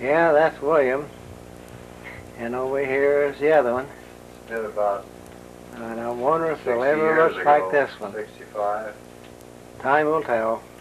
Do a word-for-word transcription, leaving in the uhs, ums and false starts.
Yeah, that's William. And over here is the other one. It's been about And I wonder if they'll sixty ever years look like ago, this one. sixty-five. Time will tell.